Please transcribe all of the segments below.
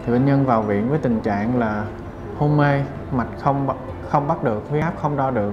thì bệnh nhân vào viện với tình trạng là hôn mê, mạch không bắt được, huyết áp không đo được.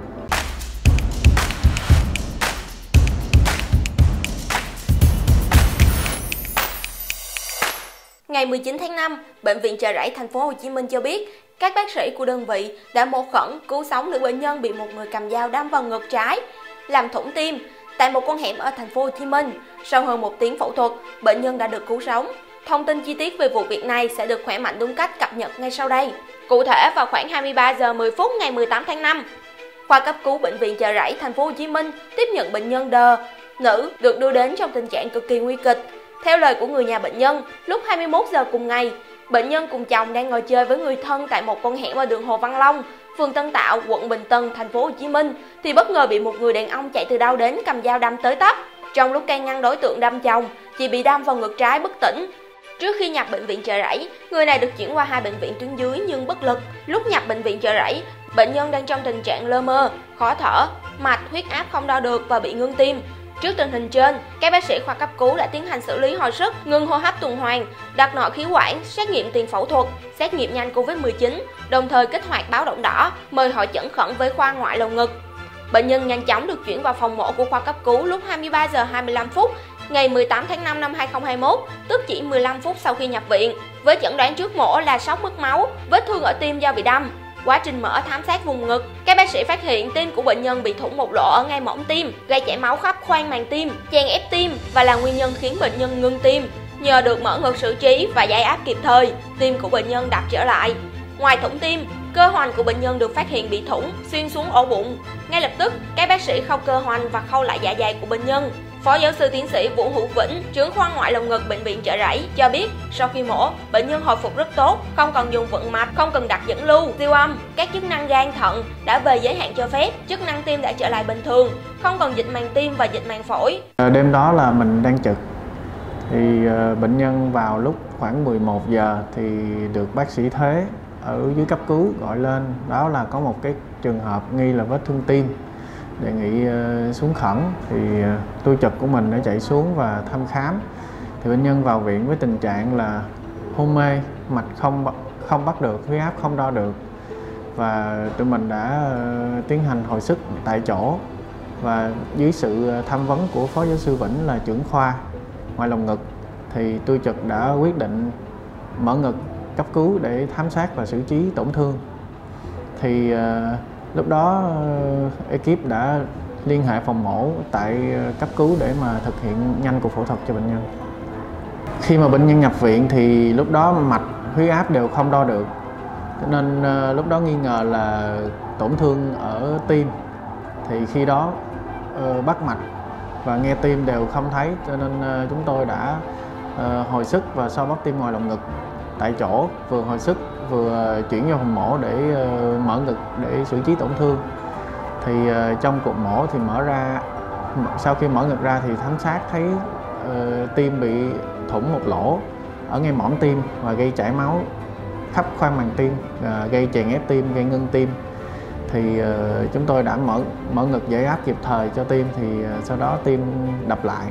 Ngày 19 tháng 5, Bệnh viện Chợ Rẫy Thành phố Hồ Chí Minh cho biết các bác sĩ của đơn vị đã mổ khẩn cứu sống nữ bệnh nhân bị một người cầm dao đâm vào ngực trái, làm thủng tim tại một con hẻm ở Thành phố Hồ Chí Minh. Sau hơn 1 tiếng phẫu thuật, bệnh nhân đã được cứu sống. Thông tin chi tiết về vụ việc này sẽ được Khỏe Mạnh Đúng Cách cập nhật ngay sau đây. Cụ thể, vào khoảng 23 giờ 10 phút ngày 18 tháng 5, khoa cấp cứu Bệnh viện Chợ Rẫy Thành phố Hồ Chí Minh tiếp nhận bệnh nhân D, nữ, được đưa đến trong tình trạng cực kỳ nguy kịch. Theo lời của người nhà bệnh nhân, lúc 21 giờ cùng ngày, bệnh nhân cùng chồng đang ngồi chơi với người thân tại một con hẻm ở đường Hồ Văn Long, phường Tân Tạo, quận Bình Tân, Thành phố Hồ Chí Minh, thì bất ngờ bị một người đàn ông chạy từ đâu đến cầm dao đâm tới tấp. Trong lúc can ngăn đối tượng đâm chồng, chị bị đâm vào ngực trái bất tỉnh. Trước khi nhập bệnh viện Chợ Rẫy, người này được chuyển qua 2 bệnh viện tuyến dưới nhưng bất lực. Lúc nhập bệnh viện Chợ Rẫy, bệnh nhân đang trong tình trạng lơ mơ, khó thở, mạch, huyết áp không đo được và bị ngưng tim. Trước tình hình trên, các bác sĩ khoa cấp cứu đã tiến hành xử lý hồi sức, ngừng hô hấp tuần hoàn, đặt nội khí quản, xét nghiệm tiền phẫu thuật, xét nghiệm nhanh Covid-19, đồng thời kích hoạt báo động đỏ, mời hội chẩn khẩn với khoa ngoại lồng ngực. Bệnh nhân nhanh chóng được chuyển vào phòng mổ của khoa cấp cứu lúc 23 giờ 25 phút ngày 18 tháng 5 năm 2021, tức chỉ 15 phút sau khi nhập viện. Với chẩn đoán trước mổ là sốc mất máu, vết thương ở tim do bị đâm. Quá trình mở thám sát vùng ngực, các bác sĩ phát hiện tim của bệnh nhân bị thủng một lỗ ở ngay mõm tim, gây chảy máu khắp khoang màng tim, chèn ép tim và là nguyên nhân khiến bệnh nhân ngưng tim. Nhờ được mở ngực xử trí và giải áp kịp thời, tim của bệnh nhân đập trở lại. Ngoài thủng tim, cơ hoành của bệnh nhân được phát hiện bị thủng, xuyên xuống ổ bụng. Ngay lập tức, các bác sĩ khâu cơ hoành và khâu lại dạ dày của bệnh nhân. Phó giáo sư tiến sĩ Vũ Hữu Vĩnh, trưởng khoa ngoại lồng ngực Bệnh viện Chợ Rẫy cho biết, sau khi mổ, bệnh nhân hồi phục rất tốt, không còn dùng vận mạch, không cần đặt dẫn lưu, siêu âm, các chức năng gan thận đã về giới hạn cho phép, chức năng tim đã trở lại bình thường, không còn dịch màng tim và dịch màng phổi. Đêm đó là mình đang trực, thì bệnh nhân vào lúc khoảng 11 giờ thì được bác sĩ Thế ở dưới cấp cứu gọi lên, đó là có một cái trường hợp nghi là vết thương tim, đề nghị xuống khẩn. Thì tôi trực của mình đã chạy xuống và thăm khám. Thì bệnh nhân vào viện với tình trạng là hôn mê, mạch không bắt được, huyết áp không đo được, và tụi mình đã tiến hành hồi sức tại chỗ. Và dưới sự tham vấn của Phó giáo sư Vĩnh là trưởng khoa ngoại lồng ngực, thì tôi trực đã quyết định mở ngực cấp cứu để thám sát và xử trí tổn thương. Thì lúc đó ekip đã liên hệ phòng mổ tại cấp cứu để mà thực hiện nhanh cuộc phẫu thuật cho bệnh nhân. Khi mà bệnh nhân nhập viện thì lúc đó mạch, huyết áp đều không đo được, cho nên lúc đó nghi ngờ là tổn thương ở tim. Thì khi đó bắt mạch và nghe tim đều không thấy, cho nên chúng tôi đã hồi sức và so bóp tim ngoài lồng ngực tại chỗ, vừa hồi sức vừa chuyển vào phòng mổ để mở ngực để xử trí tổn thương. Thì trong cuộc mổ thì sau khi mở ngực ra thì thám sát thấy tim bị thủng một lỗ ở ngay mõm tim và gây chảy máu khắp khoang màng tim, gây chèn ép tim, gây ngưng tim. Thì chúng tôi đã mở ngực giải áp kịp thời cho tim, thì sau đó tim đập lại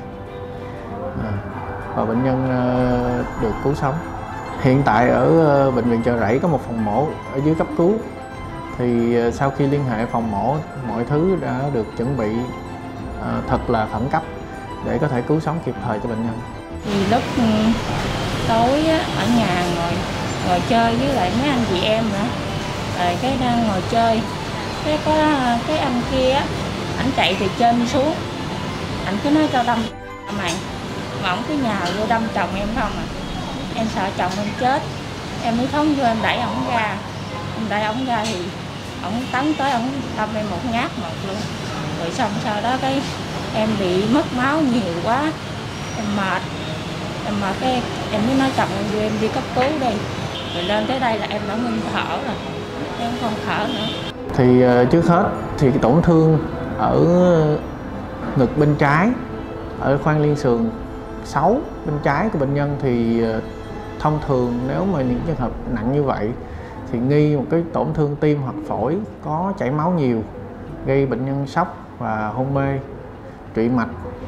và bệnh nhân được cứu sống. Hiện tại ở Bệnh viện Chợ Rẫy có một phòng mổ ở dưới cấp cứu. Thì sau khi liên hệ phòng mổ, mọi thứ đã được chuẩn bị thật là khẩn cấp để có thể cứu sống kịp thời cho bệnh nhân. Thì lúc tối ở nhà ngồi chơi với lại mấy anh chị em nữa, rồi cái đang ngồi chơi, cái có cái anh kia ảnh chạy từ trên xuống, ảnh cứ nói cho đâm mày, mà ổng cứ nhào vô đâm chồng em không à. Em sợ chồng em chết, em mới phóng vô em đẩy ổng ra. Em đẩy ổng ra thì ổng tấn tới, ổng đâm em một nhát một luôn. Rồi xong sau đó cái em bị mất máu nhiều quá, em mệt cái em mới nói chồng em đưa em đi cấp cứu đi. Rồi lên tới đây là em đã ngưng thở rồi, em không thở nữa. Thì trước hết thì cái tổn thương ở ngực bên trái, ở khoang liên sườn 6 bên trái của bệnh nhân, thì thông thường nếu mà những trường hợp nặng như vậy thì nghi một cái tổn thương tim hoặc phổi có chảy máu nhiều, gây bệnh nhân sốc và hôn mê, trụy mạch.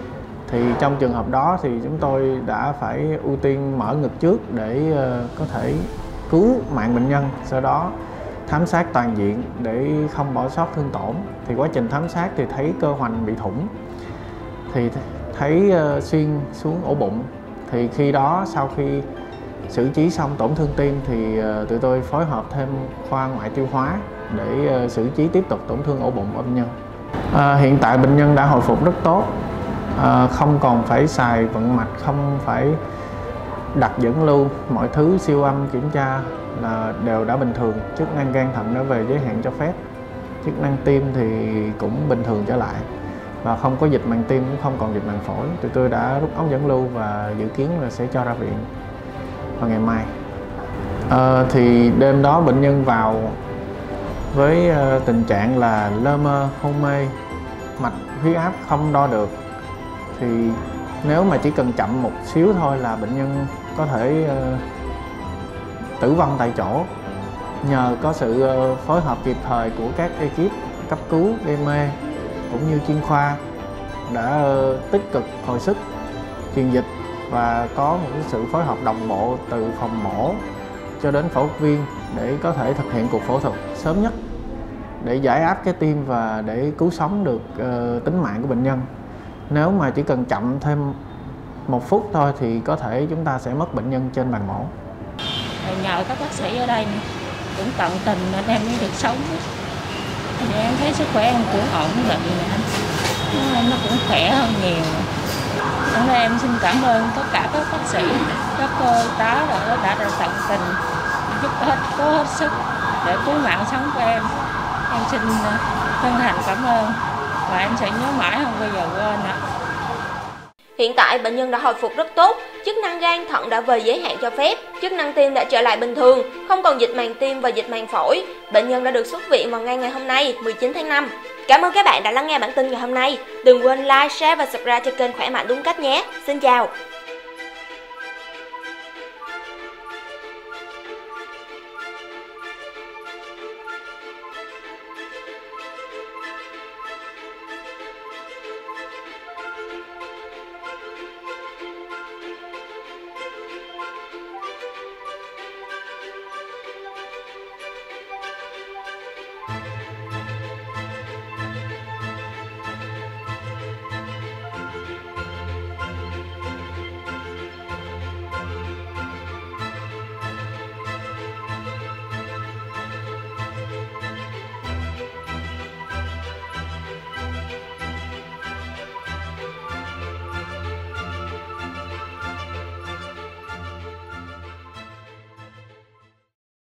Thì trong trường hợp đó thì chúng tôi đã phải ưu tiên mở ngực trước để có thể cứu mạng bệnh nhân, sau đó thám sát toàn diện để không bỏ sót thương tổn. Thì quá trình thám sát thì thấy cơ hoành bị thủng, thì thấy xuyên xuống ổ bụng. Thì khi đó sau khi xử trí xong tổn thương tim thì tụi tôi phối hợp thêm khoa ngoại tiêu hóa để xử trí tiếp tục tổn thương ổ bụng của bệnh nhân. Hiện tại bệnh nhân đã hồi phục rất tốt, không còn phải xài vận mạch, không phải đặt dẫn lưu, mọi thứ siêu âm kiểm tra là đều đã bình thường. Chức năng gan thận đã về giới hạn cho phép, chức năng tim thì cũng bình thường trở lại và không có dịch màng tim, cũng không còn dịch màng phổi. Tụi tôi đã rút ống dẫn lưu và dự kiến là sẽ cho ra viện vào ngày mai. Thì đêm đó bệnh nhân vào với tình trạng là lơ mơ, hôn mê, mạch huyết áp không đo được. Thì nếu mà chỉ cần chậm một xíu thôi là bệnh nhân có thể tử vong tại chỗ. Nhờ có sự phối hợp kịp thời của các ekip cấp cứu, gây mê cũng như chuyên khoa đã tích cực hồi sức, truyền dịch và có một sự phối hợp đồng bộ từ phòng mổ cho đến phẫu thuật viên để có thể thực hiện cuộc phẫu thuật sớm nhất để giải áp cái tim và để cứu sống được tính mạng của bệnh nhân. Nếu mà chỉ cần chậm thêm 1 phút thôi thì có thể chúng ta sẽ mất bệnh nhân trên bàn mổ. Nhờ các bác sĩ ở đây cũng tận tình nên em mới được sống. Thì em thấy sức khỏe em cũng ổn định, nó cũng khỏe hơn nhiều. Hôm nay em xin cảm ơn tất cả các bác sĩ, các cô tá đã tận tình giúp cố hết sức để cứu mạng sống của em. Em xin chân thành cảm ơn và em sẽ nhớ mãi không bao giờ quên ạ. Hiện tại bệnh nhân đã hồi phục rất tốt, chức năng gan thận đã về giới hạn cho phép, chức năng tim đã trở lại bình thường, không còn dịch màng tim và dịch màng phổi. Bệnh nhân đã được xuất viện vào ngày hôm nay 19 tháng 5. Cảm ơn các bạn đã lắng nghe bản tin ngày hôm nay. Đừng quên like, share và subscribe cho kênh Khỏe Mạnh Đúng Cách nhé. Xin chào!